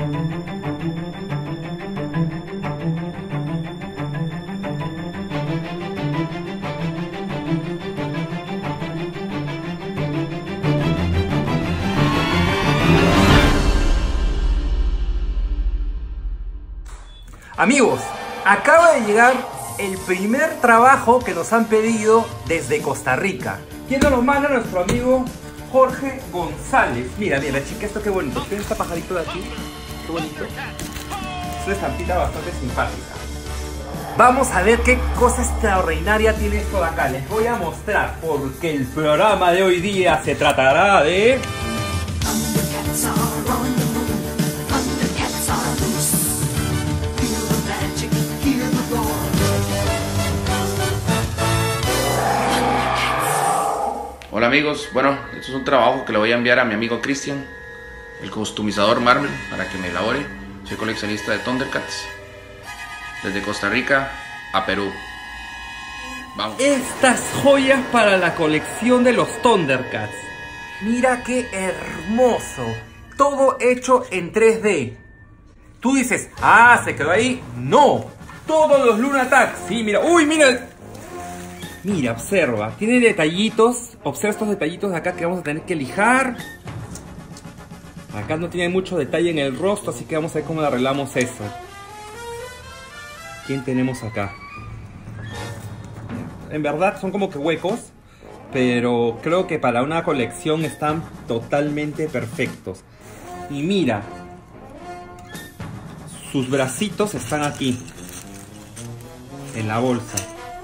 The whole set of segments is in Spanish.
Amigos, acaba de llegar el primer trabajo que nos han pedido desde Costa Rica. ¿Quién nos lo manda? Nuestro amigo Jorge González. Mira, mira, chica, esto qué bonito. ¿Tienes este pajarito de aquí? Qué bonito. Es una estampita bastante simpática. Vamos a ver qué cosa extraordinaria tiene esto de acá. Les voy a mostrar porque el programa de hoy día se tratará de... Hola amigos, bueno, esto es un trabajo que le voy a enviar a mi amigo Cristian, el customizador Marvel, para que me elabore. Soy coleccionista de Thundercats, desde Costa Rica a Perú. Vamos. Estas joyas para la colección de los Thundercats. Mira qué hermoso. Todo hecho en 3D. Tú dices, ah, se quedó ahí. No, todos los Lunatacs. Sí, mira, uy, mira. Mira, observa, tiene detallitos. Observa estos detallitos de acá que vamos a tener que lijar. Acá no tiene mucho detalle en el rostro, así que vamos a ver cómo le arreglamos eso. ¿Quién tenemos acá? En verdad son como que huecos, pero creo que para una colección están totalmente perfectos. Y mira, sus bracitos están aquí, en la bolsa.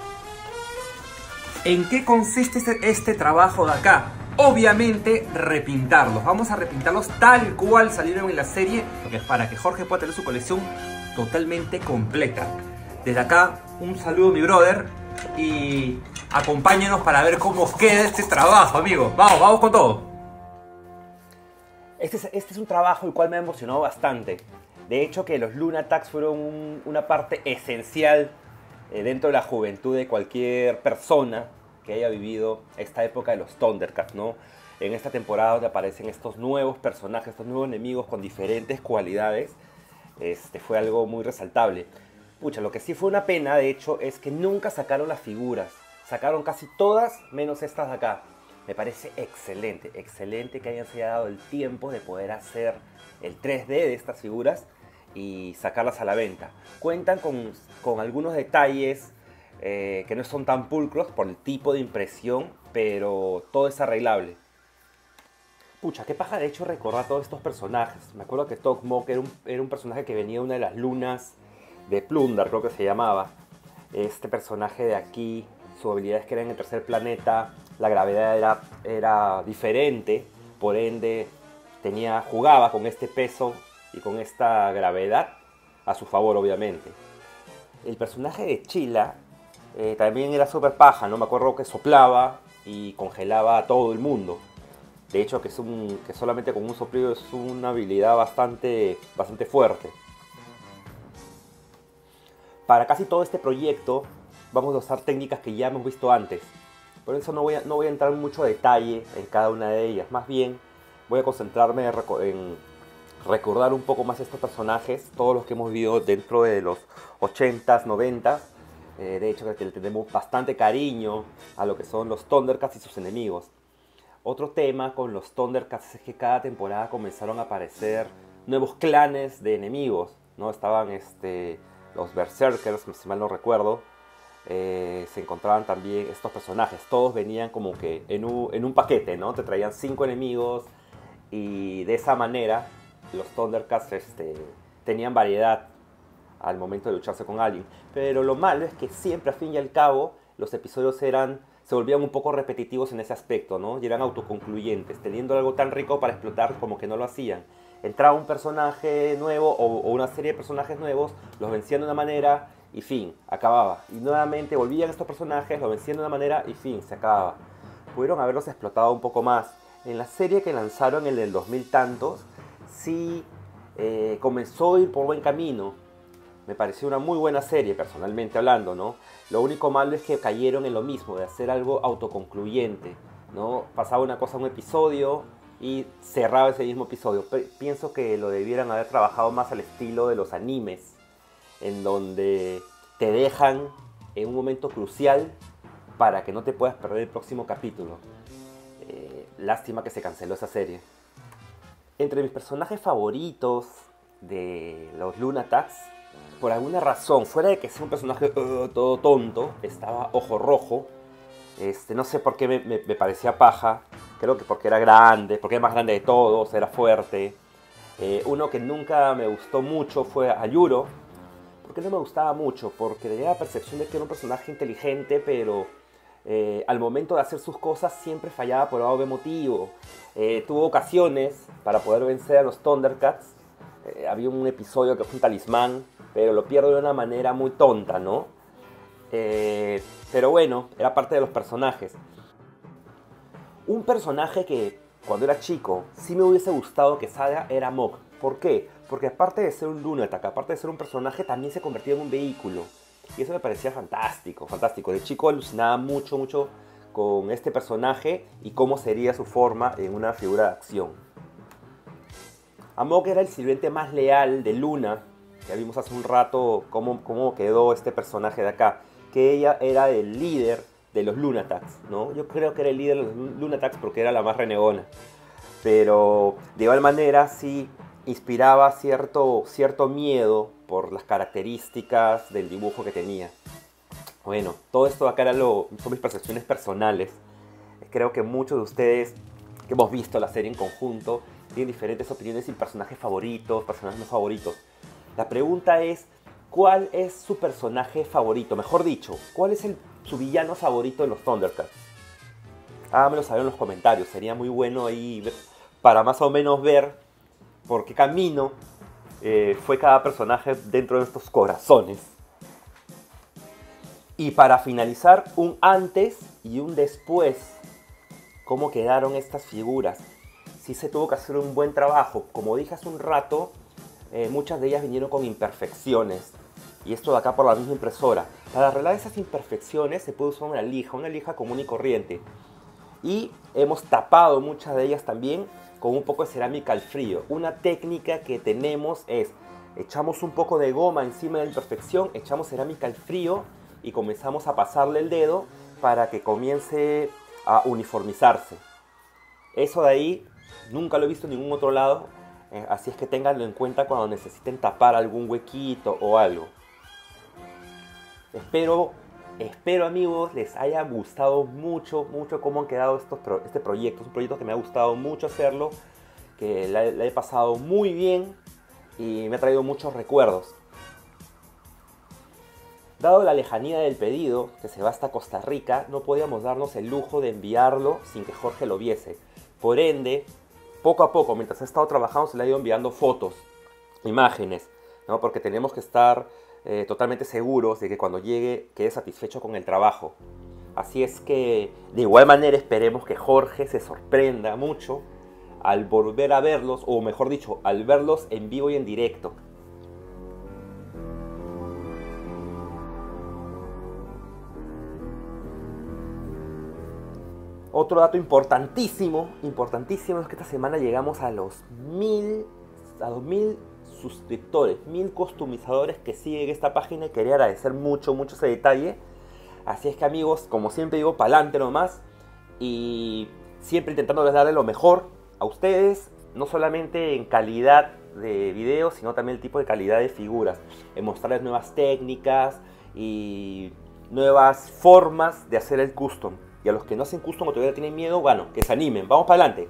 ¿En qué consiste este trabajo de acá? Obviamente repintarlos. Vamos a repintarlos tal cual salieron en la serie, para que Jorge pueda tener su colección totalmente completa. Desde acá, un saludo a mi brother y acompáñenos para ver cómo queda este trabajo, amigos. Vamos, vamos con todo. Este es un trabajo el cual me emocionó bastante. De hecho, que los Lunatacs fueron una parte esencial dentro de la juventud de cualquier persona que haya vivido esta época de los Thundercats, ¿no? En esta temporada donde aparecen estos nuevos personajes, estos nuevos enemigos con diferentes cualidades, fue algo muy resaltable. Pucha, lo que sí fue una pena, de hecho, es que nunca sacaron las figuras. Sacaron casi todas, menos estas de acá. Me parece excelente, excelente que hayan se haya dado el tiempo de poder hacer el 3D de estas figuras y sacarlas a la venta. Cuentan con algunos detalles que no son tan pulcros por el tipo de impresión, pero todo es arreglable. Pucha, qué paja de hecho recordar todos estos personajes. Me acuerdo que Tok'Mok era un personaje que venía de una de las lunas de Plunder, creo que se llamaba. Este personaje de aquí, su habilidad es que era en el tercer planeta, la gravedad era diferente, por ende jugaba con este peso y con esta gravedad a su favor, obviamente. El personaje de Chila también era súper paja, ¿no? Me acuerdo que soplaba y congelaba a todo el mundo. De hecho, que solamente con un soplido es una habilidad bastante fuerte. Para casi todo este proyecto vamos a usar técnicas que ya hemos visto antes. Por eso no voy a entrar en mucho detalle en cada una de ellas. Más bien voy a concentrarme en recordar un poco más estos personajes, todos los que hemos vivido dentro de los 80s, 90s. De hecho, que le tenemos bastante cariño a lo que son los Thundercats y sus enemigos. Otro tema con los Thundercats es que cada temporada comenzaron a aparecer nuevos clanes de enemigos, ¿no? Estaban los Berserkers, si mal no recuerdo. Se encontraban también estos personajes. Todos venían como que en un paquete, ¿no? Te traían 5 enemigos y de esa manera los Thundercats tenían variedad al momento de lucharse con alguien. Pero lo malo es que siempre, a fin y al cabo, los episodios se volvían un poco repetitivos en ese aspecto, ¿no? Y eran autoconcluyentes, teniendo algo tan rico para explotar como que no lo hacían. Entraba un personaje nuevo o una serie de personajes nuevos, los vencían de una manera y fin, acababa. Y nuevamente volvían estos personajes, los vencían de una manera y fin, se acababa. Pudieron haberlos explotado un poco más. En la serie que lanzaron en el 2000 tantos, sí comenzó a ir por buen camino. Me pareció una muy buena serie, personalmente hablando, ¿no? Lo único malo es que cayeron en lo mismo, de hacer algo autoconcluyente, ¿no? Pasaba una cosa en un episodio y cerraba ese mismo episodio. Pienso que lo debieran haber trabajado más al estilo de los animes, en donde te dejan en un momento crucial para que no te puedas perder el próximo capítulo. Lástima que se canceló esa serie. Entre mis personajes favoritos de los Lunatics, por alguna razón, fuera de que sea un personaje todo tonto, estaba Ojo Rojo. No sé por qué me parecía paja. Creo que porque era grande, porque era más grande de todos, era fuerte. Uno que nunca me gustó mucho fue Ayuro. ¿Por qué no me gustaba mucho? Porque tenía la percepción de que era un personaje inteligente, pero al momento de hacer sus cosas siempre fallaba por algo emotivo. Tuvo ocasiones para poder vencer a los Thundercats. Había un episodio que fue un talismán, pero lo pierdo de una manera muy tonta, ¿no? Pero bueno, era parte de los personajes. Un personaje que cuando era chico sí me hubiese gustado que salga era Mog. ¿Por qué? Porque aparte de ser un Lunatic, aparte de ser un personaje, también se convertía en un vehículo. Y eso me parecía fantástico, fantástico. De chico alucinaba mucho, mucho con este personaje y cómo sería su forma en una figura de acción. Amok era el sirviente más leal de Luna. Ya vimos hace un rato cómo quedó este personaje de acá. Que ella era el líder de los Lunatics, ¿no? Yo creo que era el líder de los Lunatics porque era la más renegona. Pero de igual manera sí inspiraba cierto miedo por las características del dibujo que tenía. Bueno, todo esto de acá son mis percepciones personales. Creo que muchos de ustedes que hemos visto la serie en conjunto tienen diferentes opiniones y personajes favoritos, personajes no favoritos. La pregunta es, ¿cuál es su personaje favorito? Mejor dicho, ¿cuál es su villano favorito de los Thundercats? Háganmelo saber en los comentarios, sería muy bueno ahí para más o menos ver por qué camino fue cada personaje dentro de estos corazones. Y para finalizar, un antes y un después. ¿Cómo quedaron estas figuras? Sí se tuvo que hacer un buen trabajo. Como dije hace un rato, muchas de ellas vinieron con imperfecciones. Y esto de acá por la misma impresora. Para arreglar esas imperfecciones se puede usar una lija común y corriente. Y hemos tapado muchas de ellas también con un poco de cerámica al frío. Una técnica que tenemos es, echamos un poco de goma encima de la imperfección, echamos cerámica al frío y comenzamos a pasarle el dedo para que comience a uniformizarse. Eso de ahí nunca lo he visto en ningún otro lado, así es que ténganlo en cuenta cuando necesiten tapar algún huequito o algo. Espero amigos les haya gustado mucho cómo han quedado este proyecto. Es un proyecto que me ha gustado mucho hacerlo, que la he pasado muy bien y me ha traído muchos recuerdos. Dado la lejanía del pedido, que se va hasta Costa Rica, no podíamos darnos el lujo de enviarlo sin que Jorge lo viese. Por ende, poco a poco, mientras he estado trabajando, se le ha ido enviando fotos, imágenes, ¿no? Porque tenemos que estar totalmente seguros de que cuando llegue quede satisfecho con el trabajo. Así es que, de igual manera, esperemos que Jorge se sorprenda mucho al volver a verlos, o mejor dicho, al verlos en vivo y en directo. Otro dato importantísimo es que esta semana llegamos a los 1000 suscriptores, 1000 customizadores que siguen esta página y quería agradecer mucho ese detalle. Así es que amigos, como siempre digo, pa'lante nomás y siempre intentándoles darle lo mejor a ustedes, no solamente en calidad de video, sino también el tipo de calidad de figuras, en mostrarles nuevas técnicas y nuevas formas de hacer el custom. Y a los que no hacen custom o todavía tienen miedo, bueno, que se animen. ¡Vamos para adelante!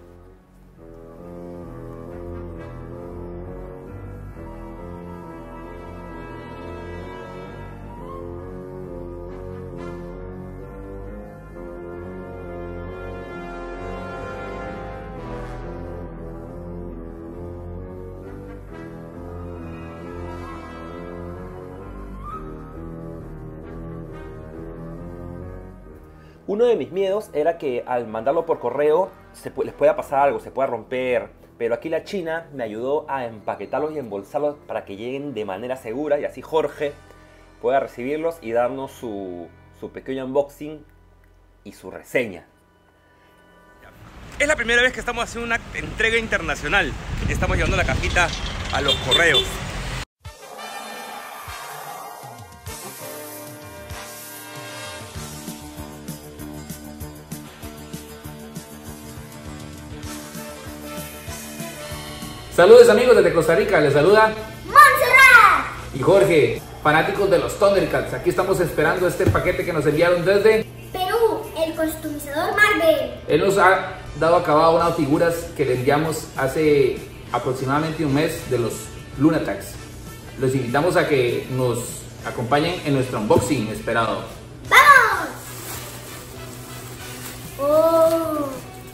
Uno de mis miedos era que al mandarlo por correo les pueda pasar algo, se pueda romper. Pero aquí la China me ayudó a empaquetarlos y embolsarlos para que lleguen de manera segura. Y así Jorge pueda recibirlos y darnos su pequeño unboxing y su reseña. Es la primera vez que estamos haciendo una entrega internacional. Estamos llevando la cajita a los correos. Saludos amigos desde Costa Rica, les saluda Montserrat y Jorge, fanáticos de los Thundercats. Aquí estamos esperando este paquete que nos enviaron desde Perú, el customizador Marvel. Él nos ha dado acabado unas figuras que le enviamos hace aproximadamente un mes de los Lunatics. Los invitamos a que nos acompañen en nuestro unboxing esperado. ¡Vamos! Oh.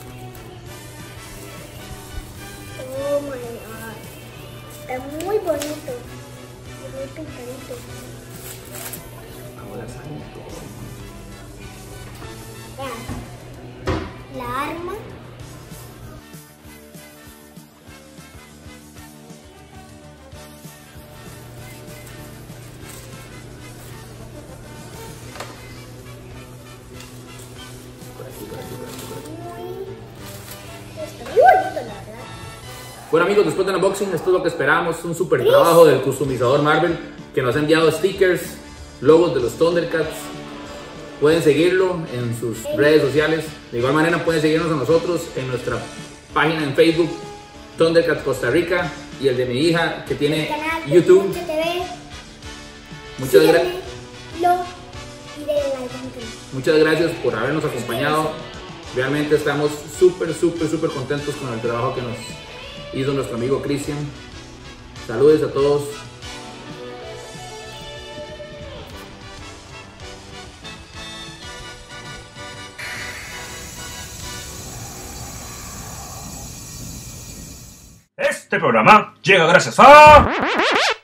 Oh my god. Está muy bonito. Muy pintadito. Ahora sale todo. Vean. La arma. Está muy bonito, la verdad. Bueno amigos, después del unboxing esto es lo que esperábamos, un super trabajo del customizador Marvel que nos ha enviado stickers, logos de los Thundercats. Pueden seguirlo en sus redes sociales. De igual manera pueden seguirnos a nosotros en nuestra página en Facebook, Thundercats Costa Rica, y el de mi hija que tiene YouTube. Muchas gracias. Muchas gracias por habernos acompañado. Realmente estamos súper contentos con el trabajo que nos hizo nuestro amigo Cristian. Saludos a todos. Este programa llega gracias a...